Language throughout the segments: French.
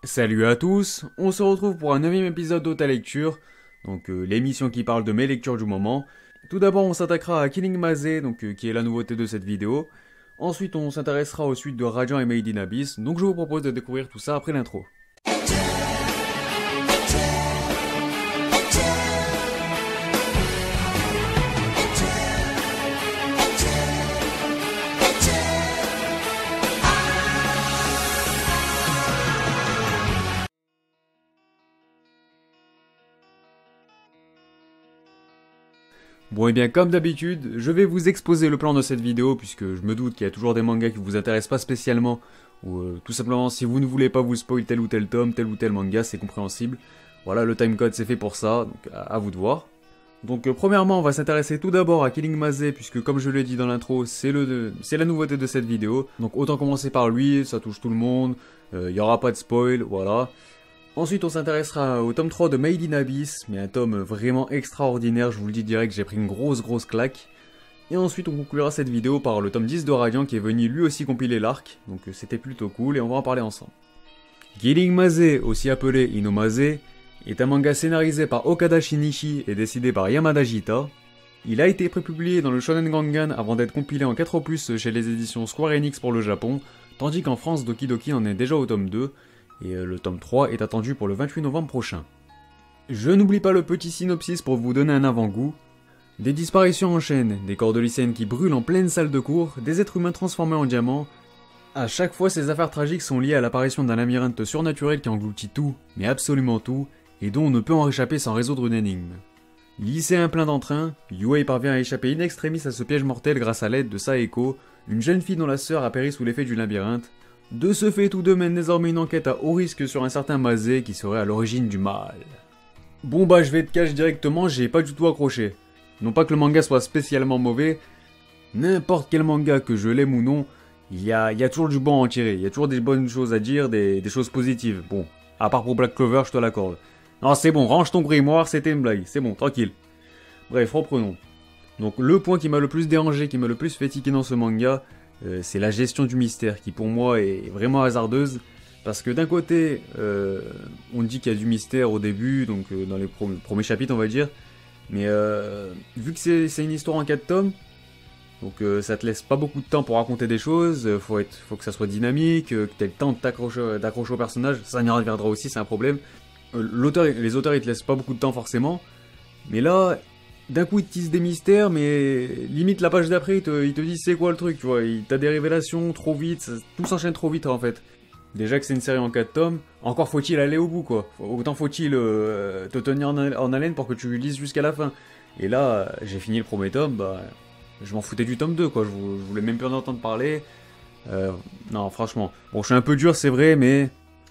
Salut à tous, on se retrouve pour un 9ème épisode d'Ota Lecture, donc l'émission qui parle de mes lectures du moment. Tout d'abord on s'attaquera à Killing Maze, qui est la nouveauté de cette vidéo. Ensuite on s'intéressera aux suites de Radiant et Made in Abyss, donc je vous propose de découvrir tout ça après l'intro. Bon et bien comme d'habitude, je vais vous exposer le plan de cette vidéo puisque je me doute qu'il y a toujours des mangas qui vous intéressent pas spécialement ou tout simplement si vous ne voulez pas vous spoil tel ou tel tome, tel ou tel manga, c'est compréhensible. Voilà, le timecode c'est fait pour ça, donc à vous de voir. Donc premièrement on va s'intéresser tout d'abord à Killing Maze puisque comme je l'ai dit dans l'intro, c'est la nouveauté de cette vidéo. Donc autant commencer par lui, ça touche tout le monde, il n'y aura pas de spoil, voilà. Ensuite, on s'intéressera au tome 3 de Made in Abyss, mais un tome vraiment extraordinaire, je vous le dis direct, j'ai pris une grosse claque. Et ensuite, on conclura cette vidéo par le tome 10 de Radiant qui est venu lui aussi compiler l'arc, donc c'était plutôt cool et on va en parler ensemble. Killing Maze, aussi appelé Inomase, est un manga scénarisé par Okada Shinichi et dessiné par Yamada Gita. Il a été prépublié dans le Shonen Gangan avant d'être compilé en 4 opus chez les éditions Square Enix pour le Japon, tandis qu'en France, Doki Doki en est déjà au tome 2, et le tome 3 est attendu pour le 28 novembre prochain. Je n'oublie pas le petit synopsis pour vous donner un avant-goût. Des disparitions en chaîne, des corps de lycéennes qui brûlent en pleine salle de cours, des êtres humains transformés en diamants. À chaque fois, ces affaires tragiques sont liées à l'apparition d'un labyrinthe surnaturel qui engloutit tout, mais absolument tout, et dont on ne peut en échapper sans résoudre une énigme. Lycéen plein d'entrain, Yuei parvient à échapper in extremis à ce piège mortel grâce à l'aide de Saeko, une jeune fille dont la sœur a péri sous l'effet du labyrinthe. De ce fait, tous deux mènent désormais une enquête à haut risque sur un certain Maze qui serait à l'origine du mal. Bon bah je vais te cacher directement, j'ai pas du tout accroché. Non pas que le manga soit spécialement mauvais, n'importe quel manga que je l'aime ou non, il y a toujours du bon à en tirer, il y a toujours des bonnes choses à dire, des choses positives. Bon, à part pour Black Clover, je te l'accorde. Non c'est bon, range ton grimoire, c'était une blague, c'est bon, tranquille. Bref, reprenons. Donc le point qui m'a le plus dérangé, qui m'a le plus fait tiquer dans ce manga, c'est la gestion du mystère qui pour moi est vraiment hasardeuse parce que d'un côté on dit qu'il y a du mystère au début donc dans les premiers chapitres on va dire mais vu que c'est une histoire en 4 tomes donc ça te laisse pas beaucoup de temps pour raconter des choses, faut que ça soit dynamique, que tu aies le temps d'accrocher au personnage, ça y reviendra aussi, c'est un problème. Les auteurs ils te laissent pas beaucoup de temps forcément, mais là d'un coup, ils te tissent des mystères, mais limite la page d'après, ils te disent c'est quoi le truc, tu vois. T'as des révélations trop vite, tout s'enchaîne trop vite en fait. Déjà que c'est une série en 4 tomes, encore faut-il aller au bout quoi. Autant faut-il te tenir en haleine pour que tu lises jusqu'à la fin. Et là, j'ai fini le premier tome, bah, je m'en foutais du tome 2 quoi, je voulais même plus en entendre parler. Non, franchement. Bon, je suis un peu dur, c'est vrai, mais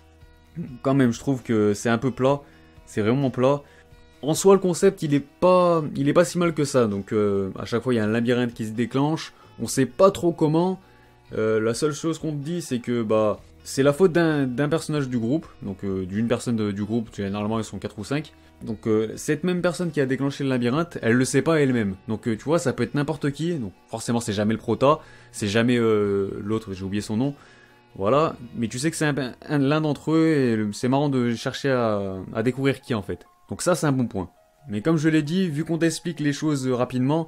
quand même, je trouve que c'est un peu plat. C'est vraiment plat. En soi, le concept, il est pas si mal que ça. Donc, à chaque fois, il y a un labyrinthe qui se déclenche. On sait pas trop comment. La seule chose qu'on te dit, c'est que bah, c'est la faute d'un personnage du groupe. Donc, d'une personne du groupe. Généralement, ils sont 4 ou 5. Donc, cette même personne qui a déclenché le labyrinthe, elle le sait pas elle-même. Donc, tu vois, ça peut être n'importe qui. Donc, forcément, c'est jamais le prota. C'est jamais l'autre, j'ai oublié son nom. Voilà. Mais tu sais que c'est l'un d'entre eux. Et c'est marrant de chercher à découvrir qui, en fait. Donc ça c'est un bon point. Mais comme je l'ai dit, vu qu'on t'explique les choses rapidement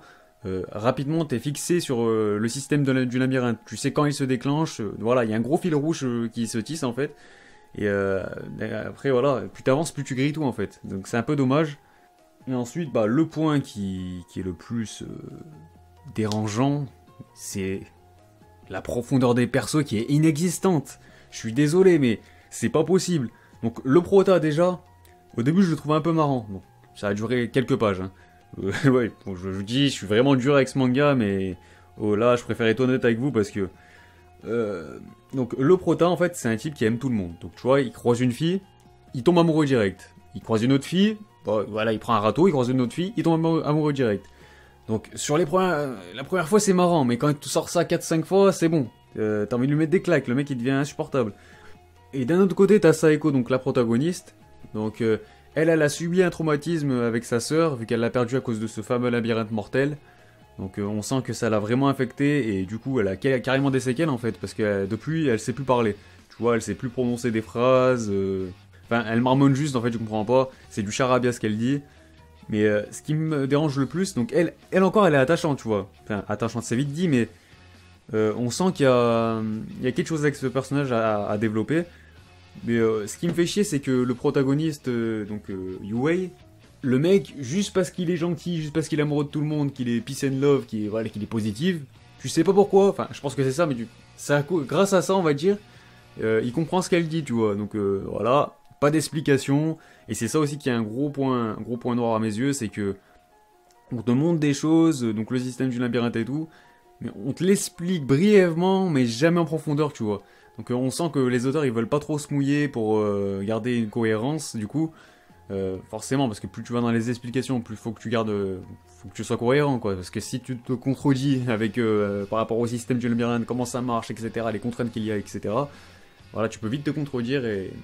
t'es fixé sur le système du labyrinthe. Tu sais quand il se déclenche, voilà, il y a un gros fil rouge qui se tisse en fait. Et après voilà, plus t'avances, plus tu grilles tout en fait. Donc c'est un peu dommage. Et ensuite, bah, le point qui est le plus dérangeant, c'est la profondeur des persos qui est inexistante. Je suis désolé mais c'est pas possible. Donc le prota déjà... Au début, je le trouvais un peu marrant. Bon, ça a duré quelques pages. Hein. Ouais, bon, je vous dis, je suis vraiment dur avec ce manga, mais oh, là, je préfère être honnête avec vous parce que... donc, le prota, en fait, c'est un type qui aime tout le monde. Donc, tu vois, il croise une fille, il tombe amoureux direct. Il croise une autre fille, bon, voilà, il prend un râteau, il croise une autre fille, il tombe amoureux direct. Donc, sur la première fois, c'est marrant, mais quand tu sors ça 4-5 fois, c'est bon. T'as envie de lui mettre des claques, le mec, il devient insupportable. Et d'un autre côté, t'as Saeko, donc la protagoniste. Donc elle a subi un traumatisme avec sa sœur, vu qu'elle l'a perdu à cause de ce fameux labyrinthe mortel. Donc on sent que ça l'a vraiment affectée, et du coup elle a carrément des séquelles en fait, parce que depuis elle sait plus parler. Tu vois, elle sait plus prononcer des phrases. Enfin, elle marmonne juste, en fait, je comprends pas. C'est du charabia ce qu'elle dit. Mais ce qui me dérange le plus, donc elle encore, elle est attachante, tu vois. Enfin, attachante, c'est vite dit, mais on sent il y a quelque chose avec ce personnage à développer. Mais ce qui me fait chier, c'est que le protagoniste, Yue, le mec, juste parce qu'il est gentil, juste parce qu'il est amoureux de tout le monde, qu'il est peace and love, qu'il est positif, tu sais pas pourquoi, enfin, je pense que c'est ça, mais grâce à ça, on va dire, il comprend ce qu'elle dit, tu vois. Donc voilà, pas d'explication. Et c'est ça aussi qui est un gros point noir à mes yeux, c'est que on te montre des choses, donc le système du labyrinthe et tout, mais on te l'explique brièvement, mais jamais en profondeur, tu vois. Donc on sent que les auteurs ils veulent pas trop se mouiller pour garder une cohérence, du coup, forcément, parce que plus tu vas dans les explications, plus faut que tu gardes, faut que tu sois cohérent, quoi. Parce que si tu te contredis avec par rapport au système du labyrinthe, comment ça marche, etc., les contraintes qu'il y a, etc., voilà, tu peux vite te contredire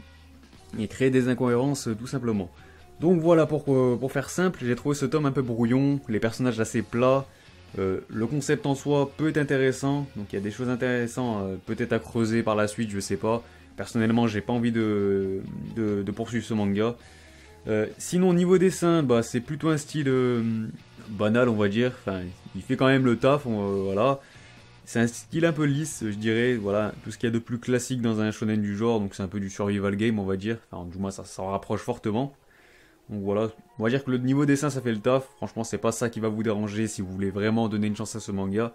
et créer des incohérences tout simplement. Donc voilà, pour faire simple, j'ai trouvé ce tome un peu brouillon, les personnages assez plats, le concept en soi peut être intéressant, donc il y a des choses intéressantes peut-être à creuser par la suite, je sais pas. Personnellement, j'ai pas envie de poursuivre ce manga. Sinon, au niveau dessin, bah, c'est plutôt un style banal, on va dire. Enfin, il fait quand même le taf, voilà. C'est un style un peu lisse, je dirais. Voilà, tout ce qu'il y a de plus classique dans un shonen du genre, donc c'est un peu du survival game, on va dire. Enfin, du moins, ça s'en rapproche fortement. Donc voilà, on va dire que le niveau dessin ça fait le taf. Franchement, c'est pas ça qui va vous déranger si vous voulez vraiment donner une chance à ce manga.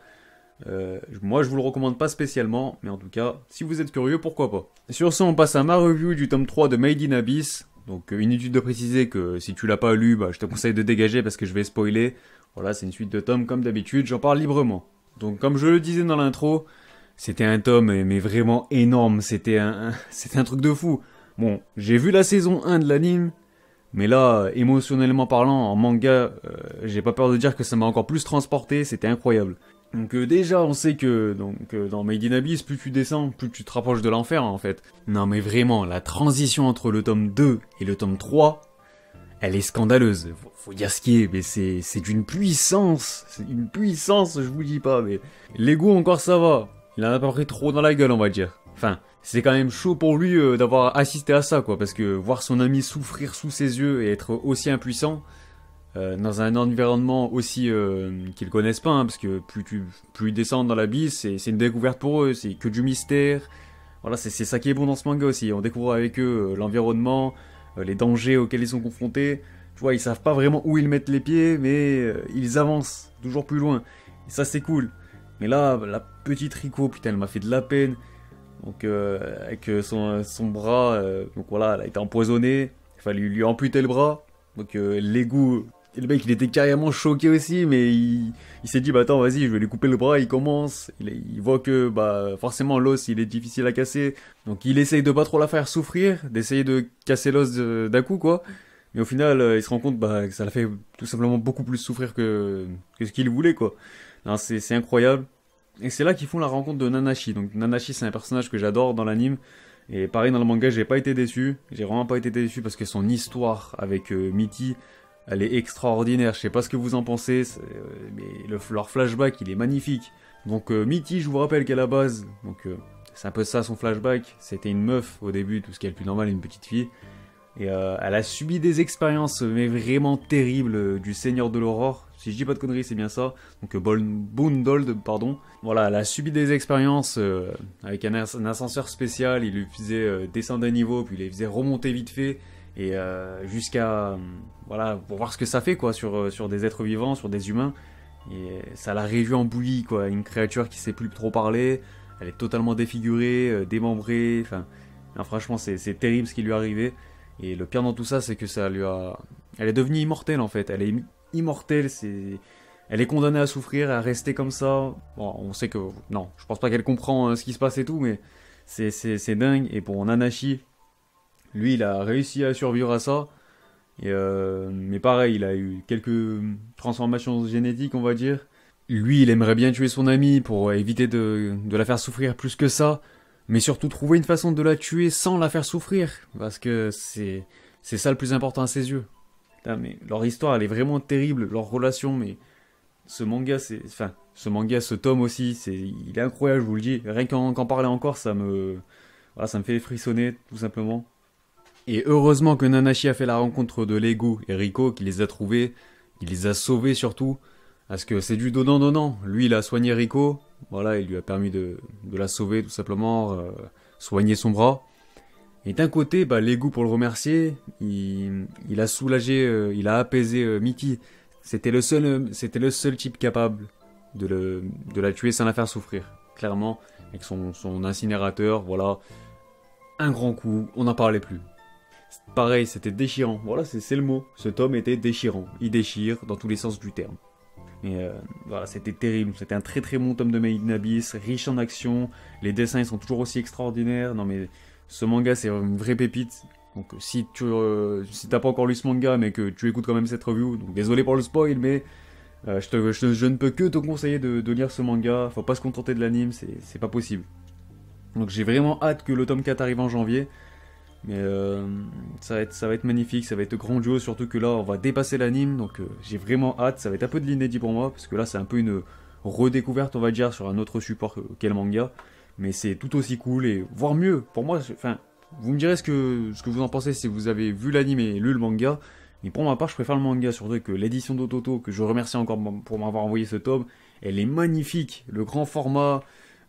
Moi, je vous le recommande pas spécialement, mais en tout cas, si vous êtes curieux, pourquoi pas. Sur ce, on passe à ma review du tome 3 de Made in Abyss. Donc, inutile de préciser que si tu l'as pas lu, bah, je te conseille de dégager parce que je vais spoiler. Voilà, c'est une suite de tomes comme d'habitude, j'en parle librement. Donc, comme je le disais dans l'intro, c'était un tome, mais vraiment énorme. C'était un truc de fou. Bon, j'ai vu la saison 1 de l'anime. Mais là, émotionnellement parlant, en manga, j'ai pas peur de dire que ça m'a encore plus transporté, c'était incroyable. Donc déjà, on sait que dans Made in Abyss, plus tu descends, plus tu te rapproches de l'enfer en fait. Non mais vraiment, la transition entre le tome 2 et le tome 3, elle est scandaleuse. Faut dire ce qui est, mais c'est d'une puissance. C'est une puissance, je vous dis pas, mais... L'ego encore ça va. Il en a pas pris trop dans la gueule, on va dire. Enfin, c'est quand même chaud pour lui d'avoir assisté à ça, quoi, parce que voir son ami souffrir sous ses yeux et être aussi impuissant, dans un environnement aussi qu'ils connaissent pas, hein, parce que plus ils descendent dans l'abysse, c'est une découverte pour eux, c'est que du mystère. Voilà, c'est ça qui est bon dans ce manga aussi. On découvre avec eux l'environnement, les dangers auxquels ils sont confrontés. Tu vois, ils savent pas vraiment où ils mettent les pieds, mais ils avancent toujours plus loin. Et ça, c'est cool. Mais là, la petite Rico, putain, elle m'a fait de la peine. Donc, avec son bras, donc voilà, elle a été empoisonnée. Il fallait lui amputer le bras. Donc, l'égout. Et le mec, il était carrément choqué aussi, mais il s'est dit, bah attends, vas-y, je vais lui couper le bras. Il commence. Il voit que, bah, forcément, l'os, il est difficile à casser. Donc, il essaye de pas trop la faire souffrir, d'essayer de casser l'os d'un coup, quoi. Mais au final, il se rend compte bah, que ça l'a fait tout simplement beaucoup plus souffrir que ce qu'il voulait, quoi. Non, c'est incroyable. Et c'est là qu'ils font la rencontre de Nanashi. Donc Nanashi, c'est un personnage que j'adore dans l'anime. Et pareil, dans le manga, j'ai pas été déçu. J'ai vraiment pas été déçu parce que son histoire avec Mitty, elle est extraordinaire. Je sais pas ce que vous en pensez, mais leur flashback, il est magnifique. Donc Mitty, je vous rappelle qu'à la base, c'est un peu ça son flashback. C'était une meuf au début, tout ce qui est le plus normal, une petite fille. Et elle a subi des expériences mais vraiment terribles du Seigneur de l'Aurore. Si je dis pas de conneries, c'est bien ça. Donc Boondold, pardon. Voilà, elle a subi des expériences avec un ascenseur spécial. Il lui faisait descendre un niveau, puis il les faisait remonter vite fait. Et jusqu'à... voilà, pour voir ce que ça fait, quoi, sur des êtres vivants, sur des humains. Et ça l'a réduit en bouillie, quoi. Une créature qui sait plus trop parler. Elle est totalement défigurée, démembrée. Enfin, franchement, c'est terrible ce qui lui est arrivé. Et le pire dans tout ça, c'est que ça lui a... Elle est devenue immortelle, en fait. Elle est immortelle, Elle est condamnée à souffrir, à rester comme ça. Bon, on sait que... Non, je pense pas qu'elle comprend ce qui se passe et tout, mais c'est dingue. Et pour Nanashi, lui, il a réussi à survivre à ça. Et mais pareil, il a eu quelques transformations génétiques, on va dire. Lui, il aimerait bien tuer son amie pour éviter de la faire souffrir plus que ça. Mais surtout trouver une façon de la tuer sans la faire souffrir. Parce que c'est ça le plus important à ses yeux. Putain, mais leur histoire, elle est vraiment terrible. Leur relation, mais... Ce manga, ce tome aussi, il est incroyable, je vous le dis. Rien qu'en parler encore, ça me... Voilà, ça me fait frissonner, tout simplement. Et heureusement que Nanashi a fait la rencontre de Lego et Rico, qui les a trouvés, il les a sauvés surtout, parce que c'est du donnant-donnant. Lui, il a soigné Rico, voilà, il lui a permis de la sauver, tout simplement, soigner son bras. Et d'un côté, bah, Lego, pour le remercier, il a soulagé, il a apaisé Mickey. C'était le seul type capable de la tuer sans la faire souffrir. Clairement, avec son incinérateur, voilà. Un grand coup, on n'en parlait plus. Pareil, c'était déchirant. Voilà, c'est le mot. Ce tome était déchirant. Il déchire dans tous les sens du terme. Et voilà, c'était terrible. C'était un très très bon tome de Made in Abyss, riche en action. Les dessins ils sont toujours aussi extraordinaires. Non mais ce manga c'est une vraie pépite. Donc si t'as pas encore lu ce manga mais que tu écoutes quand même cette review, donc désolé pour le spoil, mais je ne peux que te conseiller de lire ce manga. Faut pas se contenter de l'anime, c'est pas possible. Donc j'ai vraiment hâte que le tome 4 arrive en janvier. Mais ça va être magnifique, ça va être grandiose, surtout que là on va dépasser l'anime, donc j'ai vraiment hâte, ça va être un peu de l'inédit pour moi, parce que là c'est un peu une redécouverte on va dire sur un autre support qu'est le manga, mais c'est tout aussi cool et voire mieux, pour moi, enfin, vous me direz ce que vous en pensez si vous avez vu l'anime et lu le manga, mais pour ma part je préfère le manga, surtout que l'édition d'Ototo, que je remercie encore pour m'avoir envoyé ce tome, elle est magnifique, le grand format...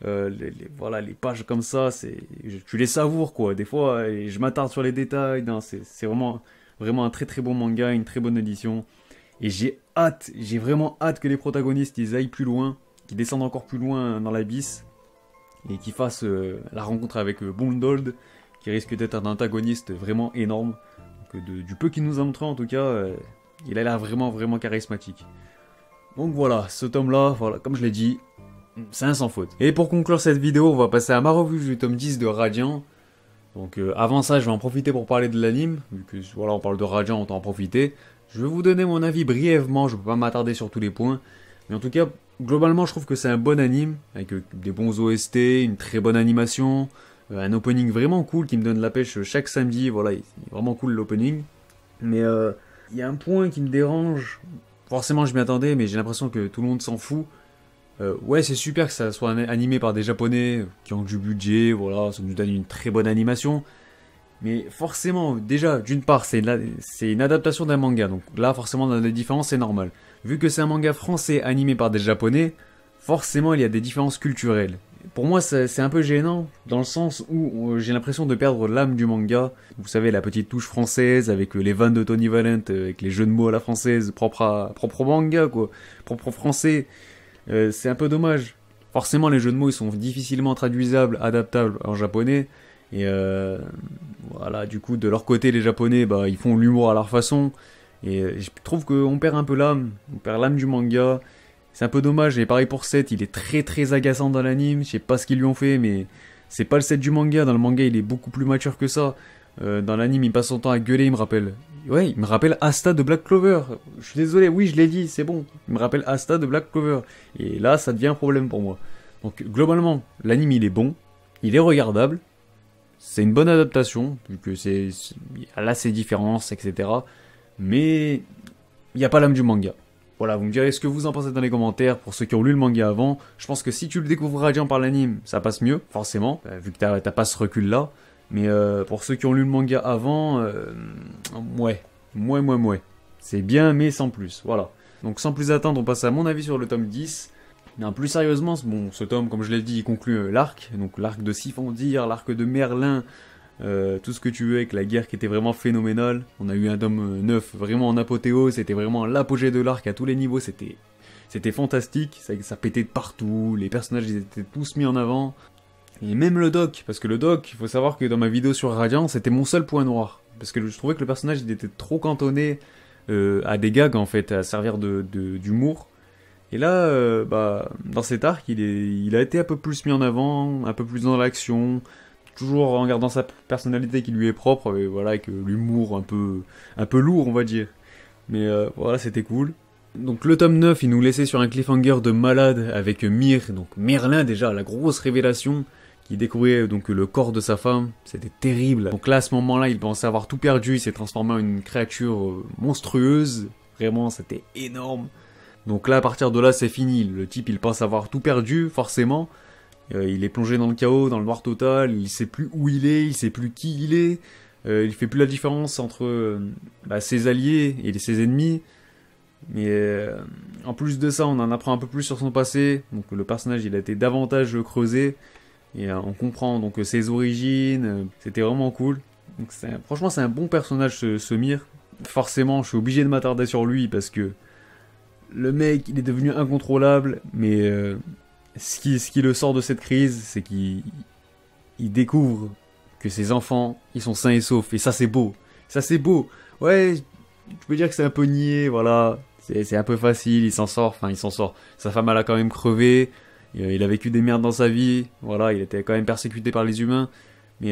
voilà, les pages comme ça, tu les savoures quoi. Des fois, et je m'attarde sur les détails. C'est vraiment un très très bon manga, une très bonne édition. Et j'ai vraiment hâte que les protagonistes ils aillent plus loin, qu'ils descendent encore plus loin dans l'abysse et qu'ils fassent la rencontre avec Bondold, qui risque d'être un antagoniste vraiment énorme. Donc, du peu qu'il nous a montré en tout cas, il a l'air vraiment vraiment charismatique. Donc voilà, ce tome là, voilà, comme je l'ai dit. C'est un sans faute. Et pour conclure cette vidéo, on va passer à ma revue du tome 10 de Radiant. Donc avant ça, je vais en profiter pour parler de l'anime. Vu que voilà, on parle de Radiant, autant en profiter. Je vais vous donner mon avis brièvement, je ne peux pas m'attarder sur tous les points. Mais en tout cas, globalement, je trouve que c'est un bon anime. Avec des bons OST, une très bonne animation. Un opening vraiment cool qui me donne la pêche chaque samedi. Voilà, il est vraiment cool l'opening. Mais il y a un point qui me dérange. Forcément, je m'y attendais, mais j'ai l'impression que tout le monde s'en fout. Ouais, c'est super que ça soit animé par des japonais qui ont du budget, voilà, ça nous donne une très bonne animation. Mais forcément, déjà, d'une part, c'est une adaptation d'un manga, donc là, forcément, dans les différences, c'est normal. Vu que c'est un manga français animé par des japonais, forcément, il y a des différences culturelles. Pour moi, c'est un peu gênant, dans le sens où j'ai l'impression de perdre l'âme du manga. Vous savez, la petite touche française, avec les vannes de Tony Valent, avec les jeux de mots à la française, propre au manga, quoi, propre au français. C'est un peu dommage. Forcément, les jeux de mots ils sont difficilement traduisables, adaptables en japonais. Et voilà, du coup, de leur côté, les japonais, bah, ils font l'humour à leur façon. Et je trouve qu'on perd un peu l'âme. On perd l'âme du manga. C'est un peu dommage. Et pareil pour Seth, il est très très agaçant dans l'anime. Je sais pas ce qu'ils lui ont fait, mais c'est pas le Seth du manga. Dans le manga, il est beaucoup plus mature que ça. Dans l'anime, il passe son temps à gueuler, il me rappelle. Ouais, il me rappelle Asta de Black Clover. Je suis désolé, oui, je l'ai dit, c'est bon. Il me rappelle Asta de Black Clover. Et là, ça devient un problème pour moi. Donc, globalement, l'anime, il est bon. Il est regardable. C'est une bonne adaptation, vu que là, ses différences, etc. Mais il n'y a pas l'âme du manga. Voilà, vous me direz ce que vous en pensez dans les commentaires. Pour ceux qui ont lu le manga avant, je pense que si tu le découvres radiant par l'anime, ça passe mieux, forcément, vu que t'as pas ce recul-là. Mais pour ceux qui ont lu le manga avant, ouais. C'est bien, mais sans plus, voilà. Donc sans plus attendre, on passe à mon avis sur le tome 10. Non, plus sérieusement, bon, ce tome, comme je l'ai dit, il conclut l'arc. Donc l'arc de Sifondir, l'arc de Merlin, tout ce que tu veux avec la guerre qui était vraiment phénoménale. On a eu un tome 9 vraiment en apothéose, c'était vraiment l'apogée de l'arc à tous les niveaux, c'était fantastique, ça pétait de partout, les personnages ils étaient tous mis en avant. Et même le doc, parce que le doc, il faut savoir que dans ma vidéo sur Radiant, c'était mon seul point noir. Parce que je trouvais que le personnage il était trop cantonné à des gags en fait, à servir d'humour. Et là, bah, dans cet arc, il a été un peu plus mis en avant, un peu plus dans l'action, toujours en gardant sa personnalité qui lui est propre, et voilà, avec l'humour un peu lourd, on va dire. Mais voilà, c'était cool. Donc le tome 9, il nous laissait sur un cliffhanger de malade avec donc Merlin déjà, la grosse révélation, qui découvrait donc le corps de sa femme, c'était terrible. Donc là, à ce moment-là, il pensait avoir tout perdu, il s'est transformé en une créature monstrueuse, vraiment, c'était énorme. Donc là, à partir de là, c'est fini, le type, il pense avoir tout perdu, forcément, Il est plongé dans le chaos, dans le noir total, il sait plus où il est, il sait plus qui il est, il fait plus la différence entre ses alliés et ses ennemis. Mais en plus de ça, on en apprend un peu plus sur son passé, donc le personnage il a été davantage creusé, et on comprend donc ses origines, c'était vraiment cool. Donc franchement c'est un bon personnage ce Mir. Forcément je suis obligé de m'attarder sur lui parce que le mec il est devenu incontrôlable, mais ce qui le sort de cette crise, c'est qu'il découvre que ses enfants, ils sont sains et saufs. Et ça, c'est beau. Ça, c'est beau. Ouais, tu peux dire que c'est un peu niais, voilà. C'est un peu facile, il s'en sort. Enfin, il s'en sort. Sa femme, elle a quand même crevé. Il a vécu des merdes dans sa vie. Voilà, il était quand même persécuté par les humains. Mais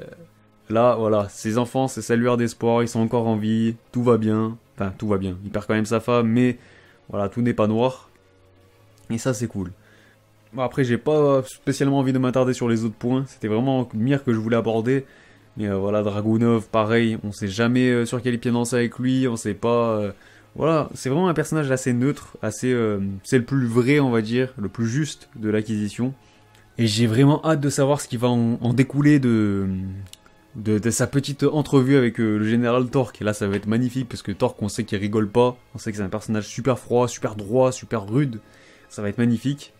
là, voilà, ses enfants, c'est sa lueur d'espoir. Ils sont encore en vie. Tout va bien. Enfin, tout va bien. Il perd quand même sa femme, mais voilà, tout n'est pas noir. Et ça, c'est cool. Bon, après, j'ai pas spécialement envie de m'attarder sur les autres points. C'était vraiment Mir que je voulais aborder. Mais voilà, Dragunov, pareil, on sait jamais sur quel pied danser avec lui, on sait pas. Voilà, c'est vraiment un personnage assez neutre, assez. C'est le plus vrai, on va dire, le plus juste de l'acquisition. Et j'ai vraiment hâte de savoir ce qui va en découler de sa petite entrevue avec le général Torque. Et là, ça va être magnifique parce que Torque, on sait qu'il rigole pas, on sait que c'est un personnage super froid, super droit, super rude. Ça va être magnifique.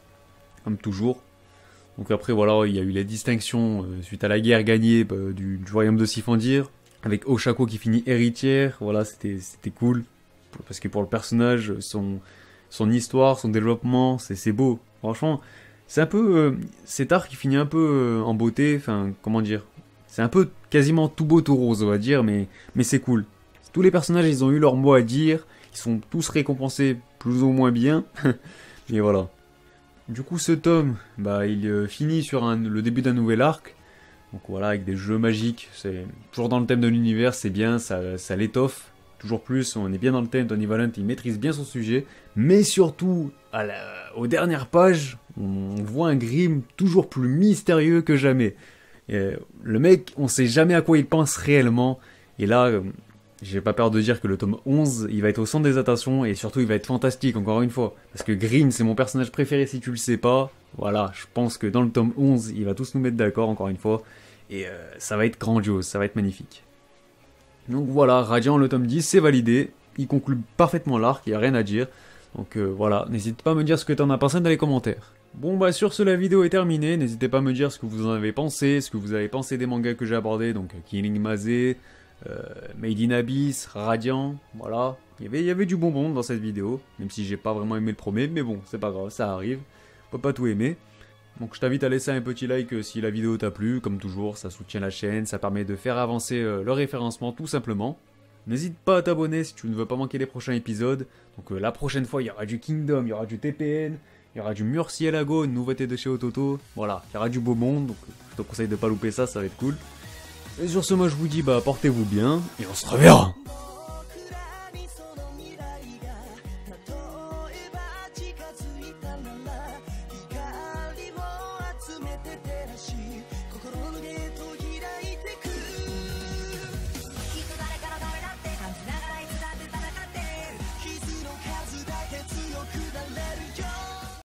Comme toujours. Donc après voilà, il y a eu les distinctions suite à la guerre gagnée du royaume de Sifandir, avec Oshako qui finit héritière, voilà, c'était cool, parce que pour le personnage, son histoire, son développement, c'est beau, franchement, c'est un peu, cet arc qui finit un peu en beauté, enfin, comment dire, c'est un peu quasiment tout beau tout rose, on va dire, mais c'est cool. Tous les personnages, ils ont eu leur mot à dire, ils sont tous récompensés plus ou moins bien, et voilà. Du coup, ce tome, il finit sur le début d'un nouvel arc. Donc voilà, avec des jeux magiques. C'est toujours dans le thème de l'univers, c'est bien, ça l'étoffe. Toujours plus, on est bien dans le thème. Tony Valent, il maîtrise bien son sujet. Mais surtout, aux dernières pages, on voit un Grimm toujours plus mystérieux que jamais. Et, le mec, on sait jamais à quoi il pense réellement. Et là, j'ai pas peur de dire que le tome 11, il va être au centre des attentions et surtout il va être fantastique encore une fois. Parce que Grimm, c'est mon personnage préféré si tu le sais pas. Voilà, je pense que dans le tome 11, il va tous nous mettre d'accord encore une fois. Et ça va être grandiose, ça va être magnifique. Donc voilà, Radiant, le tome 10, c'est validé. Il conclut parfaitement l'arc, il n'y a rien à dire. Donc voilà, n'hésite pas à me dire ce que t'en as pensé dans les commentaires. Bon sur ce, la vidéo est terminée. N'hésitez pas à me dire ce que vous en avez pensé, ce que vous avez pensé des mangas que j'ai abordés. Donc Killing Maze, Made in Abyss, Radiant, voilà. Il y avait du bonbon dans cette vidéo, même si j'ai pas vraiment aimé le premier, mais bon, c'est pas grave, ça arrive. On peut pas tout aimer. Donc je t'invite à laisser un petit like si la vidéo t'a plu, comme toujours, ça soutient la chaîne, ça permet de faire avancer le référencement tout simplement. N'hésite pas à t'abonner si tu ne veux pas manquer les prochains épisodes. Donc la prochaine fois, il y aura du Kingdom, il y aura du TPN, il y aura du Murcielago, une nouveauté de chez Ototo. Voilà, il y aura du beau monde, donc je te conseille de pas louper ça, ça va être cool. Et sur ce, moi je vous dis, portez-vous bien, et on se reverra.